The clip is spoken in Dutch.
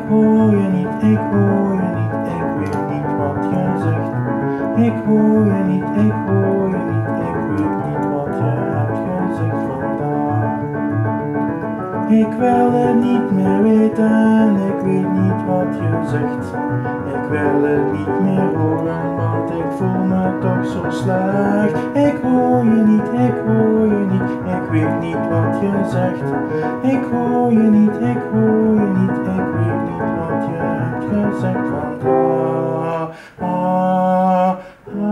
hoor je niet, ik hoor je niet, ik weet niet wat je zegt. Ik hoor je niet, ik hoor je niet, ik weet niet wat je hebt gezegd vandaag. Ik wil het niet meer weten, ik weet niet wat je zegt. Ik wil het niet meer horen, want ik voel me toch zo slecht. Ik hoor je niet, ik hoor je niet, ik weet niet wat je zegt. Ik hoor je niet, ik hoor je niet, ik weet niet wat je hebt gezegd vandaag.